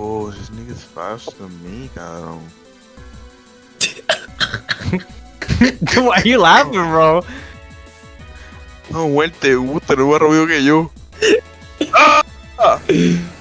Oh, this nigga's faster than me, cabrón. Why are you laughing, bro? No, muerte, puta, no más rápido que yo. ¡Ah!